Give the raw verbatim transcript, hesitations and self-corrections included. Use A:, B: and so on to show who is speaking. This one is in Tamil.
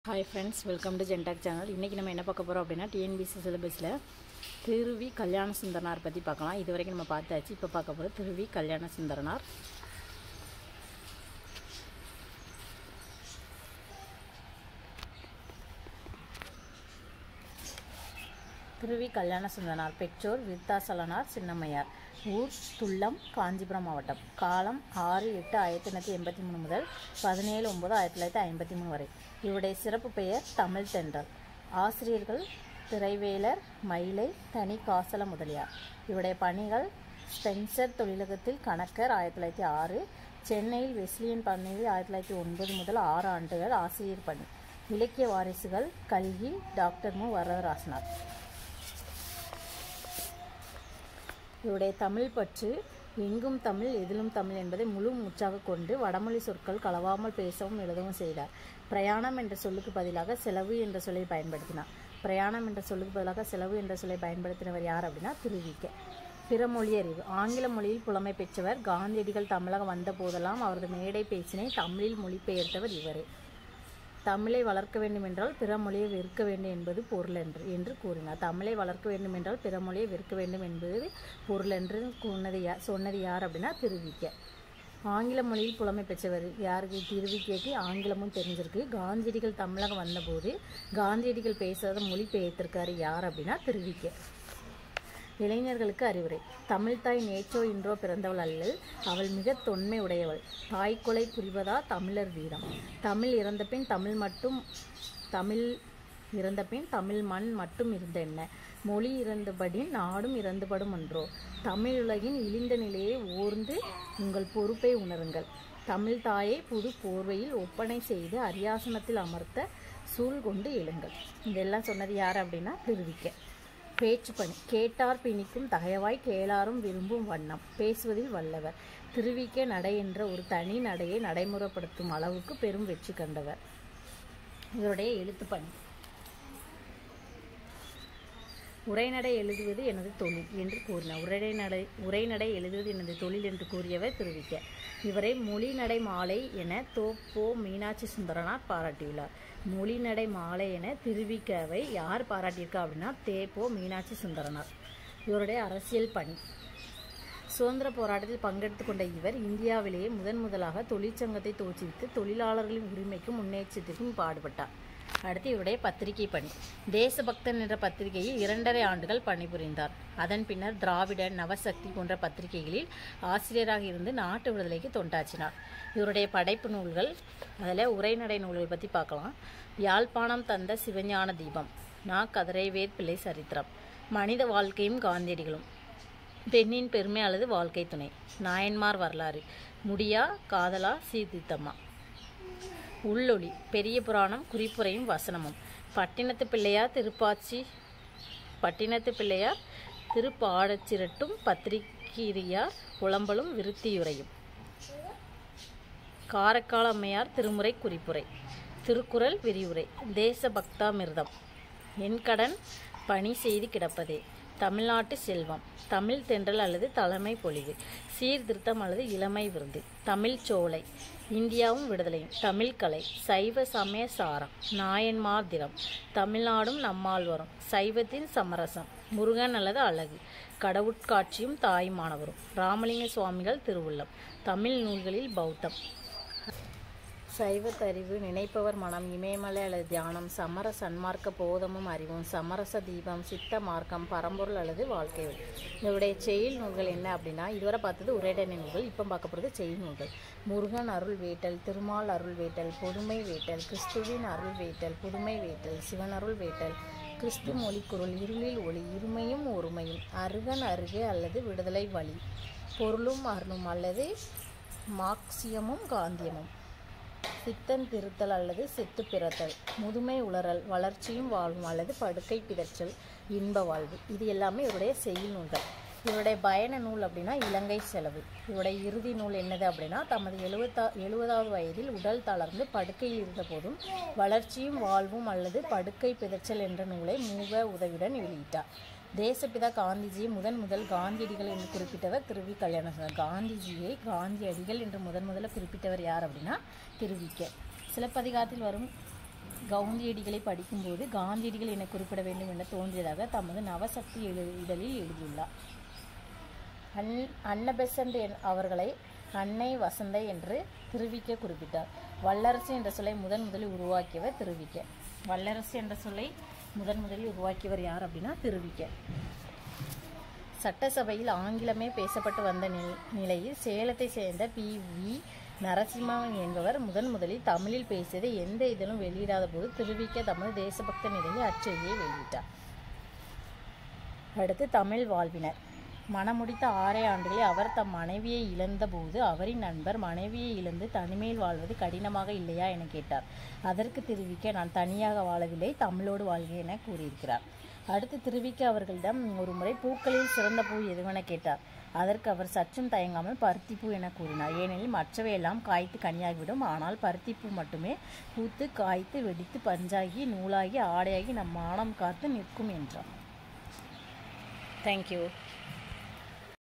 A: Hi friends, welcome to Gentak channel. இன்னைக்கு நம்ம என்ன பார்க்க போறோம் அப்படினா T N P S C சிலபஸ்ல திருவி கல்யாண சுந்தரனார் பத்தி பார்க்கலாம். இதுவரைக்கும் நம்ம பார்த்தாச்சு. இப்போ பார்க்க போறது திருவி கல்யாண சுந்தரனார். திருவி கல்யாண சுந்தரனார் பெற்றோர் விருத்தாசலனார் சின்னம்மையார். ஊர் துல்லம், காஞ்சிபுரம் மாவட்டம். காலம் ஆறு எட்டு ஆயிரத்தி தொள்ளாயிரத்தி எண்பத்தி மூணு முதல் பதினேழு ஒன்பது ஆயிரத்தி தொள்ளாயிரத்தி ஐம்பத்தி மூணு வரை. இவருடைய சிறப்பு பெயர் தமிழ் தென்றல். ஆசிரியர்கள் திரைவேலர், மயிலை, தனி காசல முதலியார். இவருடைய பணிகள் ஸ்பென்சர் தொழிலகத்தில் கணக்கர் ஆயிரத்தி தொள்ளாயிரத்தி ஆறு, சென்னையில் வெஸ்லியன் பள்ளியில் ஆயிரத்தி தொள்ளாயிரத்தி ஒன்பது முதல் ஆறு ஆண்டுகள் ஆசிரியர் பணி. இலக்கிய வாரிசுகள் கல்கி, டாக்டர் மு வரதராசனார். இவருடைய தமிழ் பற்று எங்கும் தமிழ் எதிலும் தமிழ் என்பதை முழு மூச்சாக கொண்டு வடமொழி சொற்கள் கலவாமல் பேசவும் எழுதவும் செய்தார். பிரயாணம் என்ற சொல்லுக்கு பதிலாக செலவு என்ற சொல்லை பயன்படுத்தினார். பிரயாணம் என்ற சொல்லுக்கு பதிலாக செலவு என்ற சொல்லை பயன்படுத்தினவர் யார் அப்படின்னா திருவிக்க. பிற மொழி அறிவு. ஆங்கில மொழியில் புலமை பெற்றவர். காந்தியடிகள் தமிழகம் வந்த போதெல்லாம் அவரது மேடை பேச்சினை தமிழில் மொழிபெயர்த்தவர் இவரே. தமிழை வளர்க்க வேண்டும் என்றால் பிற மொழியை வெறுக்க வேண்டும் என்பது பொருள் என்று என்று கூறினார். தமிழை வளர்க்க வேண்டும் என்றால் பிற மொழியை வெறுக்க வேண்டும் என்பது பொருள் என்று கூறினது யார் சொன்னது யார் அப்படின்னா திருவிக்க. ஆங்கில மொழியில் புலமை பெற்றவர் யாருக்கு? திருவிக்கைக்கு ஆங்கிலமும் தெரிஞ்சிருக்கு. காந்தியடிகள் தமிழகம் வந்தபோது காந்தியடிகள் பேசாத மொழி பெயர்த்திருக்காரு யார் அப்படின்னா திருவிக்க. இளைஞர்களுக்கு அறிவுரை. தமிழ் தாய் நேற்றோ இன்றோ பிறந்தவள் அல்லல், அவள் மிக தொன்மை உடையவள். தாய்க்கொலை புரிவதா தமிழர் வீரம். தமிழ் இறந்த பின் தமிழ் மட்டும் தமிழ் இறந்த பின் தமிழ் மண் மட்டும் இருந்த என்ன? மொழி இறந்தபடி நாடும் இறந்துபடும் என்றோ. தமிழுலகின் இழிந்த நிலையை ஓர்ந்து உங்கள் பொறுப்பை உணருங்கள். தமிழ் தாயை புது போர்வையில் ஒப்பனை செய்து அரியாசனத்தில் அமர்த்த சூழ் கொண்டு எழுங்கள். இதெல்லாம் சொன்னது யார் அப்படின்னா திருவிக்க. பேச்சு பணி. கேட்டார் பிணிக்கும் தகையவாய் கேளாரும் விரும்பும் வண்ணம் பேசுவதில் வல்லவர். திருவிக்க நடை என்ற ஒரு தனி நடையை நடைமுறைப்படுத்தும் அளவுக்கு பெரும் வெற்றி கண்டவர். இவருடைய எழுத்து பணி. உரைநடை எழுதுவது எனது தொழில் என்று கூறினார். உரைநடை உரைநடை எழுதுவது எனது தொழில் என்று கூறியவர் திருவிக்க. இவரை மொழிநடை மாலை என தோ போ மீனாட்சி சுந்தரனார் பாராட்டியுள்ளார். மொழிநடை மாலை என திருவிக்கவை யார் பாராட்டியிருக்கா அப்படின்னா தே போ மீனாட்சி சுந்தரனார். இவருடைய அரசியல் பணி. சுதந்திர போராட்டத்தில் பங்கெடுத்து கொண்ட இவர் இந்தியாவிலேயே முதன் முதலாக தொழிற்சங்கத்தை தோற்றுவித்து தொழிலாளர்களின் உரிமைக்கும் முன்னேற்றத்திற்கும் பாடுபட்டார். அடுத்து இவருடைய பத்திரிகை பணி. தேசபக்தன் என்ற பத்திரிகையில் இரண்டரை ஆண்டுகள் பணிபுரிந்தார். அதன் பின்னர் திராவிடன், நவசக்தி போன்ற பத்திரிகைகளில் ஆசிரியராக இருந்து நாட்டு விடுதலைக்கு தொண்டாற்றினார். இவருடைய படைப்பு நூல்கள், அதில் உரைநடை நூல்கள் பற்றி பார்க்கலாம். யாழ்ப்பாணம் தந்த சிவஞான தீபம், நா கதிரைவேற் பிள்ளை சரித்திரம், மனித வாழ்க்கையும் காந்தியடிகளும், பெண்ணின் பெருமை அல்லது வாழ்க்கை துணை, நாயன்மார் வரலாறு, முடியா காதலா சீர்திருத்தம்மா, உள்ளொளி, பெரிய புராணம், குறிப்புரையும் வசனமும், பட்டினத்து பிள்ளையார் திருப்பாச்சி பட்டினத்து பிள்ளையார் திருப்பாடச்சிரட்டும், பத்திரிகிரியார் புலம்பலும் விருத்தியுரையும், காரைக்கால் அம்மையார் திருமுறை குறிப்புரை, திருக்குறள் விரிவுரை, தேசபக்தாமிர்தம், என் கடன் பணி செய்து கிடப்பதே, தமிழ்நாட்டு செல்வம், தமிழ் தென்றல் அல்லது தலைமை பொழிவு, சீர்திருத்தம் அல்லது இளமை விருது, தமிழ் சோலை, இந்தியாவும் விடுதலையும், தமிழ் கலை, சைவ சமய சாரம், நாயன்மார் தினம், தமிழ்நாடும் நம்மால் வரும், சைவத்தின் சமரசம், முருகன் அல்லது அழகு, கடவுட்காட்சியும் தாய்மானவரும், ராமலிங்க சுவாமிகள் திருவுள்ளம், தமிழ் நூல்களில் பௌத்தம், சைவத்தறிவு, நினைப்பவர் மனம், இமயமலை அல்லது தியானம், சமர சன்மார்க்க போதமும் அறிவும், சமரச தீபம், சித்த மார்க்கம், பரம்பொருள் அல்லது வாழ்க்கை வழி. இதோடைய செயல் நூல்கள் என்ன அப்படின்னா இதுவரை பார்த்தது உரைநடை நூல்கள். இப்போ பார்க்க போகிறது செயல் நூல்கள். முருகன் அருள் வேட்டல், திருமால் அருள் வேட்டல், பொதுமை வேட்டல், கிறிஸ்துவின் அருள் வேட்டல், புதுமை வேட்டல், சிவன் அருள் வேட்டல், கிறிஸ்து மொழிக்குறள், இருளில் ஒளி, இருமையும் ஒருமையும், அருகன் அருகே அல்லது விடுதலை வழி, பொருளும் அருளும் அல்லது மார்க்சியமும் காந்தியமும், சித்தன் திருத்தல் அல்லது செத்து பிறத்தல், முதுமை உளறல், வளர்ச்சியும் வாழ்வும் அல்லது படுக்கை பிதற்றல், இன்ப வாழ்வு. இது எல்லாமே இவருடைய செய்யுள் நூல்கள். இவருடைய பயண நூல் அப்படின்னா இலங்கை செலவு. இவருடைய இறுதி நூல் என்னது அப்படின்னா தமது எழுபத்தா எழுபதாவது வயதில் உடல் தளர்ந்து படுக்கையில் இருந்த போதும் வளர்ச்சியும் வாழ்வும் அல்லது படுக்கை பிதற்றல் என்ற நூலை மூவ உதவியுடன் வெளியிட்டார். தேசப்பிதா காந்திஜியை முதன் முதல் காந்தியடிகள் என்று குறிப்பிட்டவர் திருவி கல்யாண சுந்தரனார். காந்திஜியை காந்தியடிகள் என்று முதன் முதல்ல குறிப்பிட்டவர் யார் அப்படின்னா திருவிக்க. சிலப்பதிகாரத்தில் வரும் கவுந்தியடிகளை படிக்கும்போது காந்தியடிகள் என குறிப்பிட வேண்டும் என தோன்றியதாக தமது நவசக்தி எழு இதழில் எழுதியுள்ளார். அன் அன்னபெசன்ட் அவர்களை அன்னை வசந்தை என்று திருவிக்க குறிப்பிட்டார். வல்லரசு என்ற சொல்லை முதன் முதலில் உருவாக்கியவர் திருவிக்க. வல்லரசு என்ற சொல்லை முதன் முதலில் உருவாக்கியவர் யார் அப்படின்னா திருவிக்க. சட்டசபையில் ஆங்கிலமே பேசப்பட்டு வந்த நிலையில் சேலத்தை சேர்ந்த பி வி நரசிம்மன் என்பவர் முதன் முதலில் தமிழில் பேசியதை எந்த இதழும் வெளியிடாத போது திருவிக்க தமிழ் தேசபக்தன் இதழில் அச்செய்தியை வெளியிட்டார். அடுத்து தமிழ் வாழ்வினர். மணமுடித்த ஆறே ஆண்டுகளில் அவர் தம் மனைவியை இழந்த போது அவரின் நண்பர் மனைவியை இழந்து தனிமையில் வாழ்வது கடினமாக இல்லையா என கேட்டார். அதற்கு திருவிக்க நான் தனியாக வாழவில்லை, தமிழோடு வாழ்கிறேன் என கூறியிருக்கிறார். அடுத்து திருவிக்க அவர்களிடம் ஒரு முறை பூக்களில் சிறந்த பூ எதுவென கேட்டார். அதற்கு அவர் சற்றும் தயங்காமல் பருத்திப்பூ என கூறினார். ஏனெனில் மற்றவையெல்லாம் காய்த்து கனியாகிவிடும், ஆனால் பருத்திப்பூ மட்டுமே பூத்து காய்த்து வெடித்து பஞ்சாகி நூலாகி ஆடையாகி நம் மானம் காத்து நிற்கும் என்றார். தேங்க்யூ.